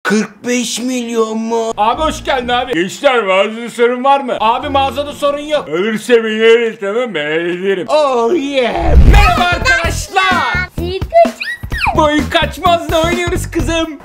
45 milyon mu? Abi hoş geldin abi. Gençler mağazada sorun var mı? Abi mağazada sorun yok. Ölürse beni öyle tamam mı? Ederim. Oh yeah. Merhaba arkadaşlar. Boyun kaçmazla oynuyoruz kızım.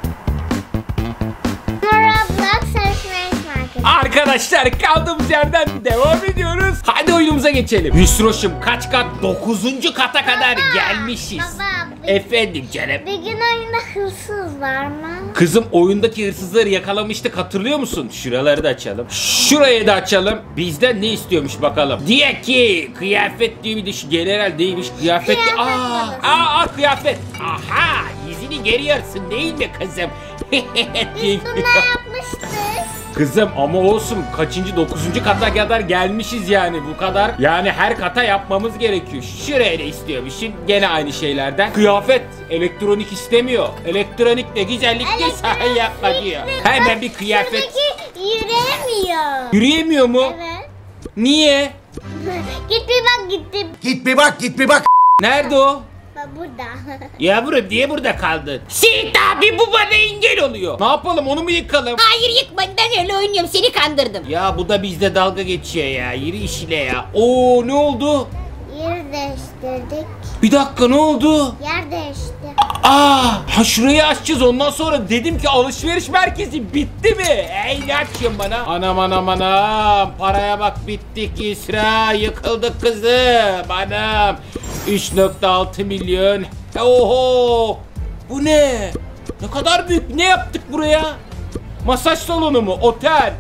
Arkadaşlar kaldığımız yerden devam ediyoruz. Hadi oyunumuza geçelim. Hüsroş'um kaç kat? 9. kata kadar gelmişiz. Baba, Efendim canım. bir gün oyunda hırsız var mı? Kızım oyundaki hırsızları yakalamıştık, hatırlıyor musun? Şuraları da açalım. Şurayı da açalım. Bizden ne istiyormuş bakalım. Diye ki kıyafet diye bir de şu general değilmiş. Kıyafet. Kıyafet. Aha, yüzünü görüyorsun değil mi kızım? Biz bunu yapmıştık. Kızım ama olsun, kaçıncı 9. kata kadar gelmişiz yani, bu kadar. Yani her kata yapmamız gerekiyor. Şuraya da istiyormuşsun gene aynı şeylerden. Kıyafet elektronik istemiyor. Elektronik de güzellik de sahi yapma diyor. Hemen bir kıyafet. Şuradaki yürüyemiyor. Yürüyemiyor mu? Evet. Niye? Git bir bak gitti. Git bir bak. Nerede o? Burada. Yavrum niye burada kaldın? Seyit abi bu bana engel oluyor. Ne yapalım, onu mu yıkalım? Hayır yıkma, ben öyle oynuyorum, seni kandırdım. Ya bu da bizde dalga geçiyor ya. Yürü işine ya. Oo, ne oldu? Yer değiştirdik. Bir dakika, ne oldu? Yer değişti. Ha şurayı açacağız, ondan sonra dedim ki alışveriş merkezi bitti mi? Ey ne açıyorsun bana? Anam paraya bak, bittik İsra, yıkıldık kızım anam. 3.6 milyon. Oho, bu ne? Ne kadar büyük, ne yaptık buraya? Masaj salonu mu? Otel.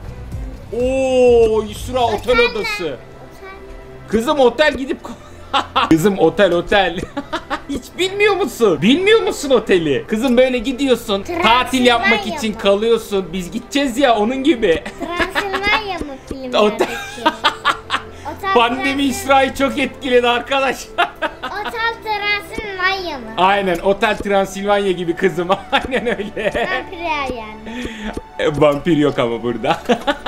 Oo İsra, otel odası. Kızım otel gidip kızım otel. Hiç bilmiyor musun? Bilmiyor musun oteli? Kızım böyle gidiyorsun, tatil yapmak için kalıyorsun. Biz gideceğiz ya, onun gibi. Transilvanya mı Otel. filmlerdeki? Pandemi İsra'yı çok etkiledi arkadaşlar. Otel Transilvanya mı? Aynen, Otel Transilvanya gibi kızım. Aynen öyle. Vampir yani. Vampir yok ama burada.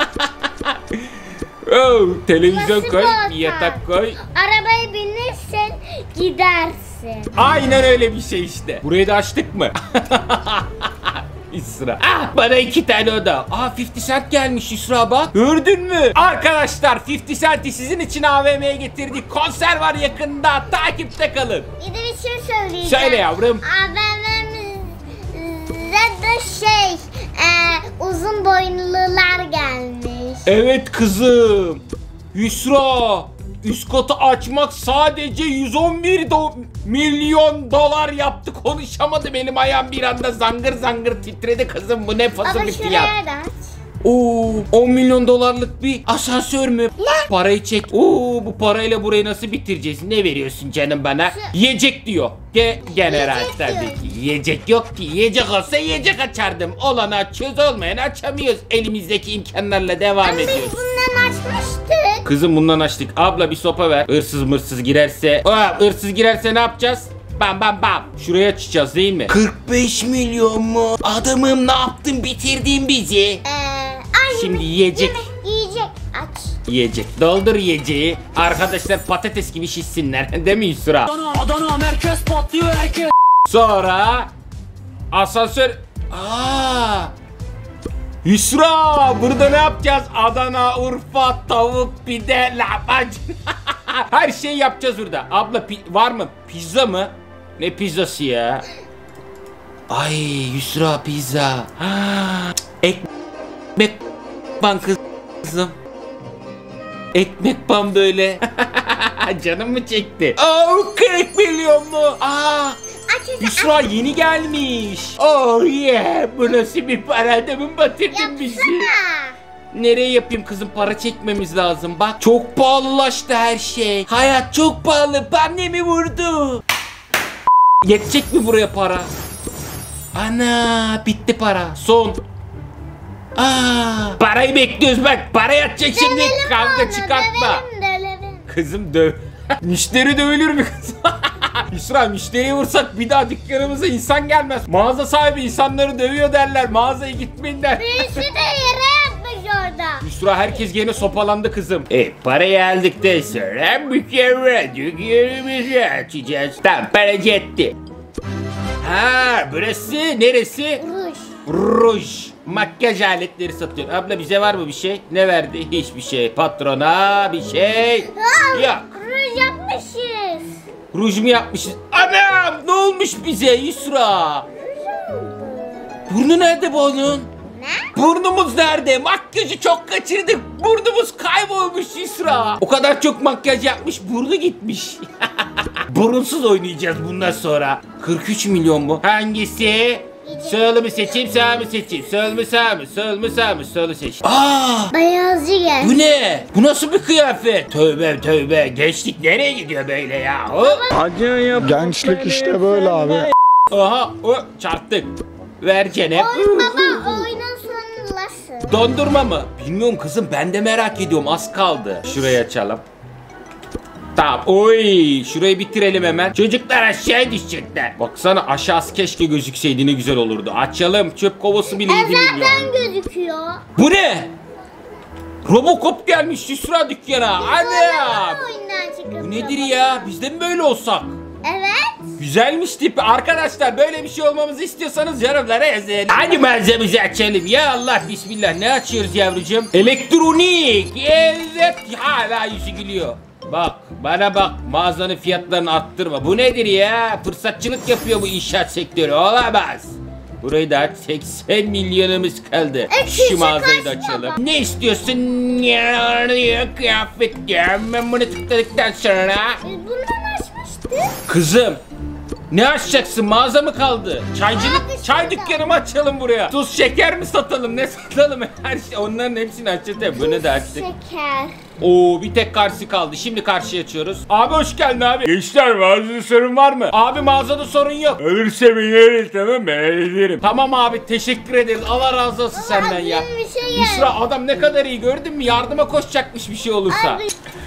Oh, televizyon Nasıl koy, bir otel? bir yatak koy. Arabaya binirsen gidersin. Aynen öyle bir şey işte. Burayı da açtık mı? İsra. Bana 2 tane oda. 50 Cent gelmiş İsra, bak. Gördün mü? Arkadaşlar 50 Cent'i sizin için AVM'ye getirdik. Konser var yakında. Takipte kalın. Bir de bir şey söyleyeceğim. Söyle yavrum. AVM'mizde de uzun boylular gelmiş. Evet kızım. Yusra, üst katı açmak sadece 111 milyon dolar yaptı. Konuşamadım, elim ayağım bir anda zangır zangır titredi kızım. Bu ne fazla Ama bir fiyat. şuraya da aç. Oo, 10 milyon dolarlık bir asansör mü? Parayı çek. Oo, bu parayla burayı nasıl bitireceğiz? Ne veriyorsun canım bana? Yiyecek diyor. General Yiyecek tabii diyor. ki. Yiyecek yok ki. Yiyecek olsa yiyecek açardım. Olanı açıyoruz, olmayanı açamıyoruz. Elimizdeki imkanlarla devam Ama ediyoruz. biz bundan açmıştık. Kızım bundan açtık. Abla bir sopa ver. Hırsız girerse. Hırsız girerse ne yapacağız? Bam. Şuraya açacağız değil mi? 45 milyon mu? Adamım, ne yaptın, bitirdin bizi. Şimdi yiyecek. Yiyecek aç. Yiyecek. Doldur yiyeceği. Arkadaşlar patates gibi şişsinler. Değil mi Yusra? Adana merkez patlıyor herkes. Sonra asansör. Yusra, burada ne yapacağız? Adana, Urfa, tavuk, pide, lahmacun. Her şeyi yapacağız burada. Abla var mı? Pizza mı? Ne pizzası ya? Ay Yusra, pizza. Ekmek ban kızım. Ekmek ban böyle. Canım mı çekti? 40 milyon mu? Yusra yeni gelmiş. Oh yeah, bu nasıl bir para, adamın batırdın bizi. Nereye yapayım kızım, para çekmemiz lazım. Bak çok pahalılaştı her şey. Hayat çok pahalı, pandemi vurdu. Yetecek mi buraya para? Ana, bitti para, son. Parayı bekliyoruz bak, para yatacak şimdi, kavga çıkartma. Dövelim. Kızım döv. Müşteri dövülür mü kızım? Yusra, müşteriye vursak bir daha dükkanımıza insan gelmez. Mağaza sahibi insanları dövüyor derler. Mağazaya gitmeyin der. Birisi de yere yatmış orada. Yusra, herkes gene sopalandı kızım. Parayı aldıktan sonra mükemmel dükkanımızı açacağız. Tam para yetti. Burası neresi? Uruş. Ruj. Makyaj aletleri satıyor. Abla bize var mı bir şey? Ne verdi? Hiçbir şey. Patrona bir şey yok. Ruj yapmışız. Ruj mu yapmışız? Anam ne olmuş bize Yusra? Burnu nerede bu onun? Ne? Burnumuz nerede? Makyajı çok kaçırdık. Burnumuz kaybolmuş Yusra. O kadar çok makyaj yapmış burnu gitmiş. Burunsuz oynayacağız bundan sonra. 43 milyon mu? Hangisi? Sağlı mı seçeyim sağ mı seçeyim? Sol mu sağ mı? Sol mu sağ mı? Solu seç. Aa! Beyazcı gel. Bu ne? Bu nasıl bir kıyafet? Tövbe tövbe. Gençlik nereye gidiyor böyle ya? Gençlik işte böyle abi. Aha çarptık. Ver Cenep. Baba oyunun sonu nasıl? Dondurma mı? Bilmiyorum kızım ben de merak ediyorum az kaldı. Şurayı açalım. Tamam. Oy, şurayı bitirelim hemen. Çocuklar aşağıya düşecekler. Baksana aşağısı keşke gözükseydi ne güzel olurdu. Açalım çöp kovası bile 7 milyon. Zaten gözüküyor. Bu ne? Robocop gelmiş Yusra dükkana. Anam. Oyundan çıkıp. Bu nedir ya? Biz de mi böyle olsak? Evet. Güzelmiş tipi. Arkadaşlar böyle bir şey olmamızı istiyorsanız yorumlara yazın. Hadi malzememizi açalım. Ya Allah bismillah. Ne açıyoruz yavrucuğum? Elektronik. Evet. Hala yüzü gülüyor. Bak bana bak mağazanın fiyatlarını arttırma. Bu nedir ya? Fırsatçılık yapıyor bu inşaat sektörü. Olamaz. Burayı da aç. 80 milyonumuz kaldı. Şu mağazayı da açalım. Ne istiyorsun? Ya, kıyafet ya. Ben bunu tıkladıktan sonra. Biz bundan açmıştık. Kızım. Ne açacaksın? Mağaza mı kaldı? Çay dükkanı mı açalım buraya? Tuz şeker mi satalım? Ne satalım? Her şey onların hepsini açacağız. Bunu da açtık. Şeker. Oo bir tek karşı kaldı. Şimdi karşıya açıyoruz. Abi hoş geldin abi. Gençler mağazada sorun var mı? Abi mağazada sorun yok. Ölürse beni arayın tamam ben hallederim. Tamam abi teşekkür ederiz. Allah razı olsun senden ya. Bir şey Yusra adam ne kadar iyi gördün mü? Yardıma koşacakmış bir şey olursa. Abi.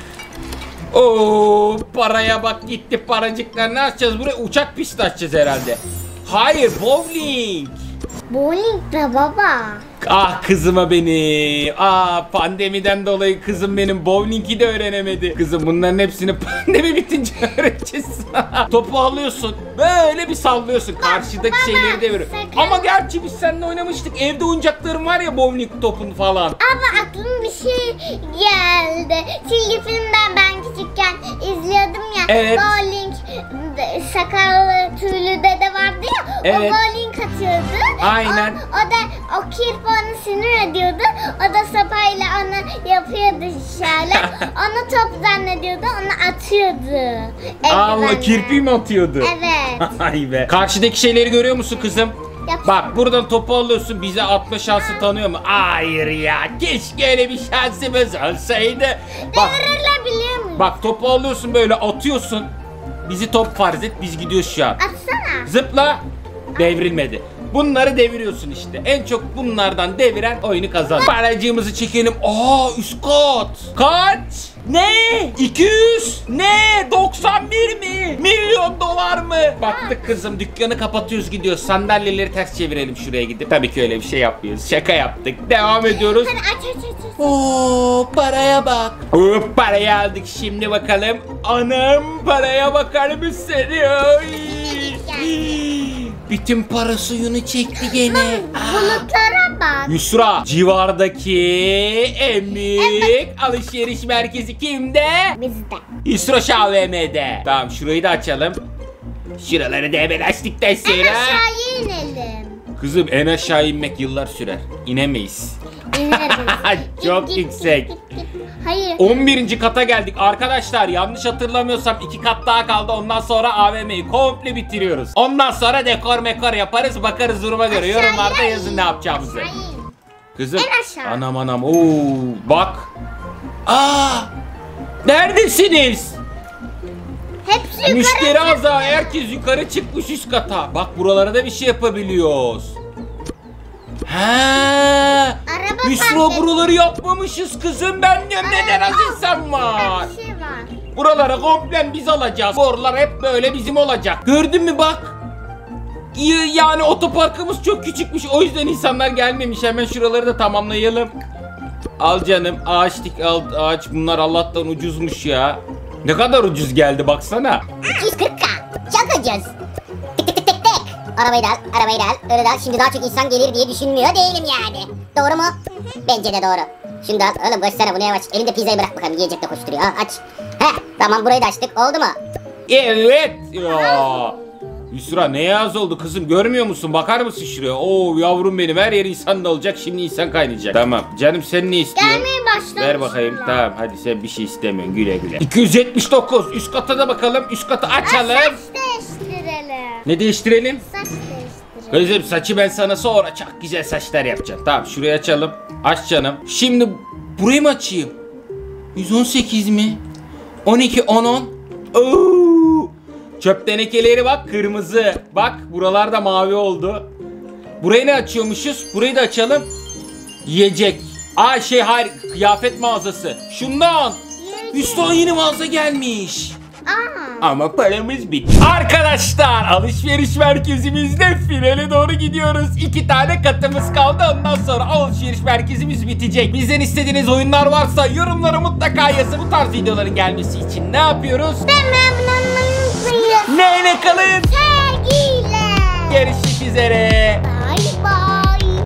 Oo paraya bak gitti paracıklar. Ne açacağız buraya? Uçak pisti açacağız herhalde. Hayır bowling. Bowling de baba. Ah kızıma benim. Ah pandemiden dolayı kızım benim bowling'i de öğrenemedi. Kızım bunların hepsini pandemi bitince öğreteceğiz. Topu alıyorsun. Böyle bir sallıyorsun. Karşıdaki şeyleri de veriyor. sakın. Ama gerçi biz seninle oynamıştık. Evde oyuncaklarım var ya bowling topun falan. Ama aklıma bir şey geldi. Çizgi filmden ben küçükken izliyordum ya. Evet. Bowling sakallı tüylü dede vardı ya. Evet. O bowling atıyordu. Aynen. O da o kirpi onu sinir ediyordu. O da sopayla onu yapıyordu şöyle. Onu top zannediyordu. Onu atıyordu. Allah Eldivenle. kirpi mi atıyordu? Evet. Ay be. Karşıdaki şeyleri görüyor musun kızım? Yap. Bak buradan topu alıyorsun bize atma şansı tanıyor mu? Hayır ya keşke öyle bir şansımız olsaydı. Bak, Devirirler biliyor musun? bak topu alıyorsun böyle atıyorsun. Bizi top farz et biz gidiyoruz şu an. Atsana. Zıpla devrilmedi. Bunları deviriyorsun işte. En çok bunlardan deviren oyunu kazanır. Paracığımızı çekelim. Aa üst kat. Kaç? Ne? 200? Ne? 91 mi? Milyon dolar mı? Baktık kızım dükkanı kapatıyoruz gidiyoruz. Sandalyeleri ters çevirelim şuraya gidip. Tabii ki öyle bir şey yapmıyoruz. Şaka yaptık. Devam ediyoruz. Hadi aç. Oo paraya bak. Hop parayı aldık şimdi bakalım. Anam paraya bakar mısın? Ay. Bütün para suyunu çekti gene. Bulutlara bak. Yusra civardaki en büyük alışveriş merkezi kimde? Bizde. Yusra AVM'de. Tamam şurayı da açalım. Şuraları da hemen açtıktan En sonra. aşağıya inelim. Kızım en aşağı inmek yıllar sürer. İnemeyiz. İneriz. Çok yüksek. Hayır. 11. kata geldik. Arkadaşlar yanlış hatırlamıyorsam 2 kat daha kaldı. Ondan sonra AVM'yi komple bitiriyoruz. Ondan sonra dekor mekor yaparız. Bakarız duruma göre. Aşağıya Yorumlarda in. yazın ne yapacağımızı. Aşağı in. Kızım. En aşağı. Anam. Oo, bak. Aa! Neredesiniz? Hepsi yukarı. Müşteri azı. Herkes yukarı çıkmış üst kata. Bak buralara da bir şey yapabiliyoruz. Ha! Araba Yusra park et. buraları yapmamışız kızım. Ben diyorum neden az insan var? Bir şey var. Buraları komple biz alacağız. Borular hep böyle bizim olacak. Gördün mü bak? Yani otoparkımız çok küçükmüş. O yüzden insanlar gelmemiş. Hemen şuraları da tamamlayalım. Al canım. Ağaç dik al. Ağaç bunlar Allah'tan ucuzmuş ya. Ne kadar ucuz geldi baksana. 240k. Çok ucuz. Tık tık tık tık tık. arabayı da al, arabayı da al, öyle de al. Şimdi daha çok insan gelir diye düşünmüyor değilim yani. Doğru mu? Bence de doğru. Şunu da al. Oğlum koşsana, bunu yavaş. Elinde pizzayı bırak bakalım, yiyecek de koşturuyor. Ha, aç. Heh, tamam, burayı da açtık. Oldu mu? Evet. Ya. Yusra ne yaz oldu kızım, görmüyor musun? Bakar mısın şuraya? Oo yavrum benim, her yer insan da olacak, şimdi insan kaynayacak. Tamam canım, sen ne istiyorsun? Gelmeye başlamışlar. Ver bakayım. Tamam hadi, sen bir şey istemiyorsun, güle güle. 279 üst kata da bakalım, üst katı açalım. Saç değiştirelim. Ne değiştirelim? Saç değiştirelim. Kızım saçı ben sana sonra çok güzel saçlar yapacağım. Tamam şurayı açalım. Aç canım. Şimdi burayı mı açayım? 118 mi? 12 10. Oo! Çöp tenekeleri bak kırmızı. Bak buralarda mavi oldu. Burayı ne açıyormuşuz? Burayı da açalım. Yiyecek. Aa hayır, kıyafet mağazası. Şundan. Üstten yeni mağaza gelmiş. Ama paramız bitti. Arkadaşlar alışveriş merkezimizde finale doğru gidiyoruz. 2 tane katımız kaldı. Ondan sonra alışveriş merkezimiz bitecek. Bizden istediğiniz oyunlar varsa yorumlara mutlaka yazın. Bu tarz videoların gelmesi için ne yapıyoruz? Memnun muyuz? Neyle kalın? Sevgiyle. Görüşmek üzere.